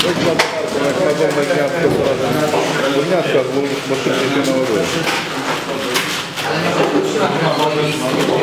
Jak ma wolne gniazdko, to razem do gniazdka, bo szybciej się naładuje.